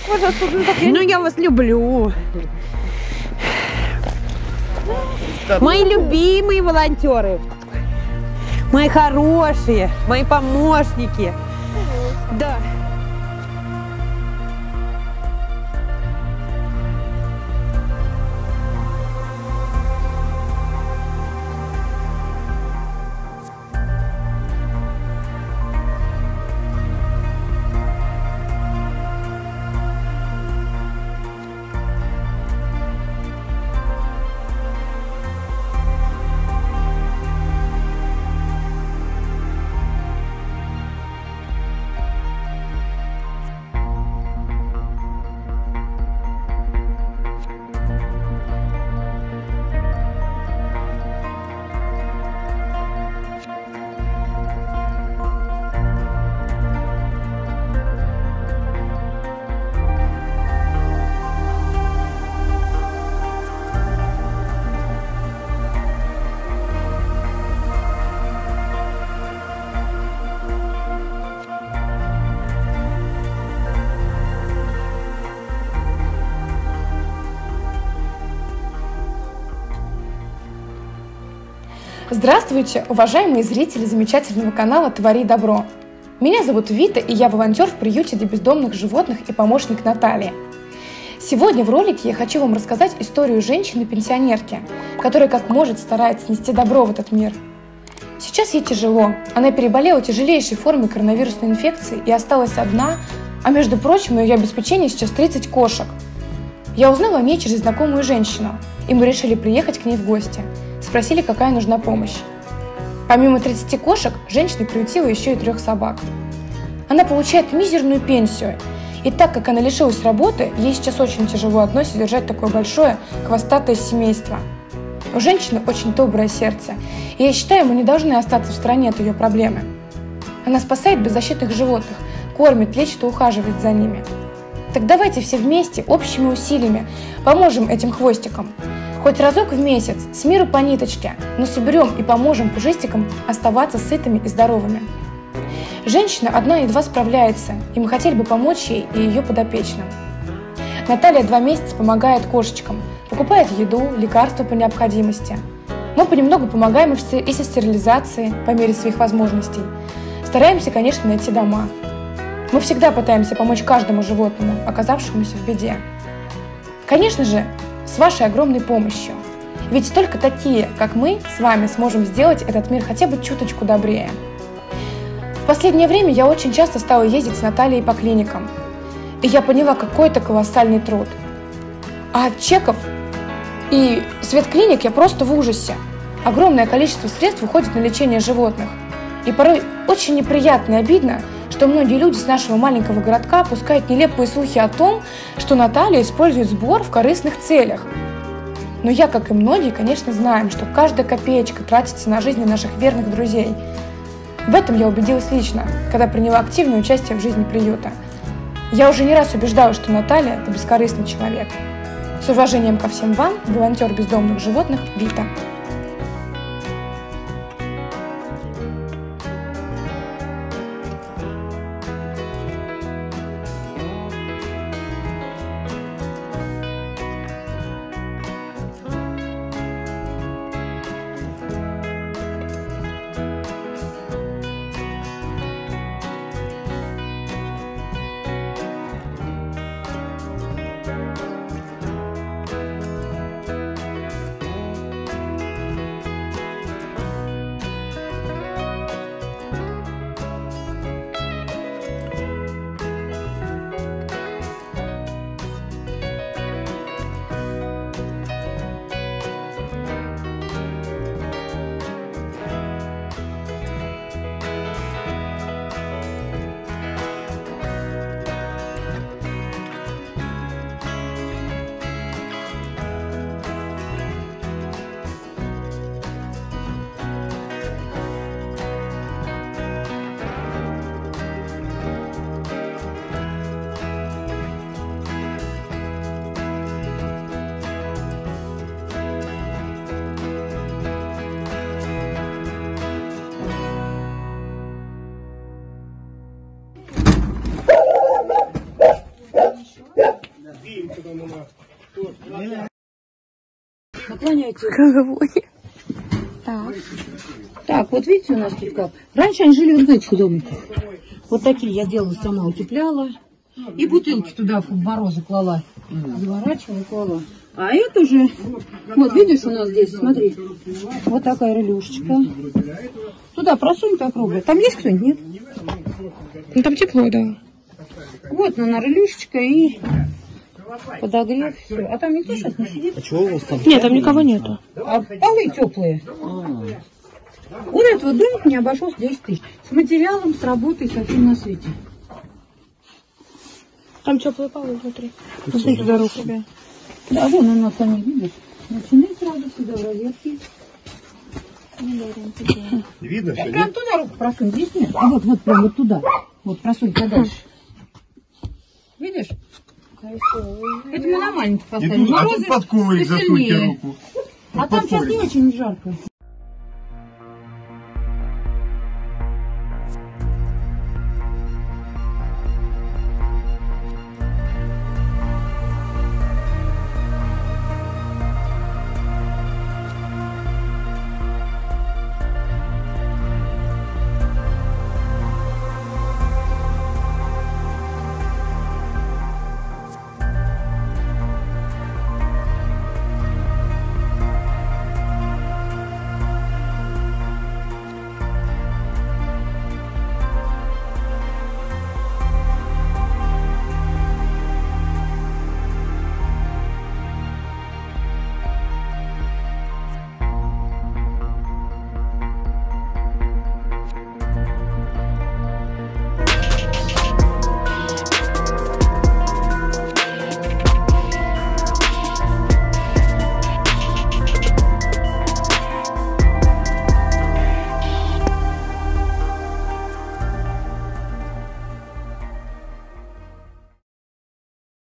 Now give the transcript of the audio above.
пожалуйста, Ну, я вас люблю. Мои любимые волонтеры. Мои хорошие, мои помощники. Да. Здравствуйте, уважаемые зрители замечательного канала «Твори добро». Меня зовут Вита, и я волонтер в приюте для бездомных животных и помощник Натальи. Сегодня в ролике я хочу вам рассказать историю женщины-пенсионерки, которая как может старается нести добро в этот мир. Сейчас ей тяжело, она переболела тяжелейшей формой коронавирусной инфекции и осталась одна, а между прочим, на ее обеспечении сейчас 30 кошек. Я узнала о ней через знакомую женщину, и мы решили приехать к ней в гости. Спросили, какая нужна помощь. Помимо 30 кошек, женщина приютила еще и 3 собак. Она получает мизерную пенсию, и так как она лишилась работы, ей сейчас очень тяжело одной содержать такое большое хвостатое семейство. У женщины очень доброе сердце, и я считаю, мы не должны остаться в стороне от ее проблемы. Она спасает беззащитных животных, кормит, лечит и ухаживает за ними. Так давайте все вместе, общими усилиями, поможем этим хвостикам. Хоть разок в месяц, с миру по ниточке, но соберем и поможем пушистикам оставаться сытыми и здоровыми. Женщина одна едва справляется, и мы хотели бы помочь ей и ее подопечным. Наталья 2 месяца помогает кошечкам, покупает еду, лекарства по необходимости. Мы понемногу помогаем и со стерилизацией по мере своих возможностей. Стараемся, конечно, найти дома. Мы всегда пытаемся помочь каждому животному, оказавшемуся в беде. Конечно же, с вашей огромной помощью. Ведь только такие, как мы, с вами сможем сделать этот мир хотя бы чуточку добрее. В последнее время я очень часто стала ездить с Натальей по клиникам. И я поняла, какой это колоссальный труд. А от чеков и с ветклиник я просто в ужасе. Огромное количество средств уходит на лечение животных. И порой очень неприятно и обидно, что многие люди с нашего маленького городка пускают нелепые слухи о том, что Наталья использует сбор в корыстных целях. Но я, как и многие, конечно, знаем, что каждая копеечка тратится на жизни наших верных друзей. В этом я убедилась лично, когда приняла активное участие в жизни приюта. Я уже не раз убеждалась, что Наталья – это бескорыстный человек. С уважением ко всем вам, волонтер бездомных животных Вита. наклоняйте. Головой. Так, вот видите, у нас тут как. Раньше они жили вот в этих домиках. Вот такие я делала сама, утепляла. И бутылки туда в морозы клала. Заворачивала, клала. А это уже, вот видишь, у нас здесь, смотри, вот такая релюшечка. Туда просунь попробуй. Там есть кто-нибудь? Нет? Ну там тепло, да. Вот она релюшечка и подогрев. Все. А там никто сейчас не сидит. А чего у вас там? Нет, там никого нету. А полы теплые. Вот этот вот домик мне обошелся 10 тысяч. С материалом, с работой, со всем на свете. Там теплые полы внутри. Посмотри туда руку. Да, вон у нас они, видишь, начинай сразу сюда в розетки. Видно все, Прям нет? туда руку просунь, здесь нет. А вот, вот, прям вот туда. Вот, просунь подальше. Видишь? Это мы на маленьких И поставим. тут, а тут под коврик засуньте руку. А там сейчас не очень жарко.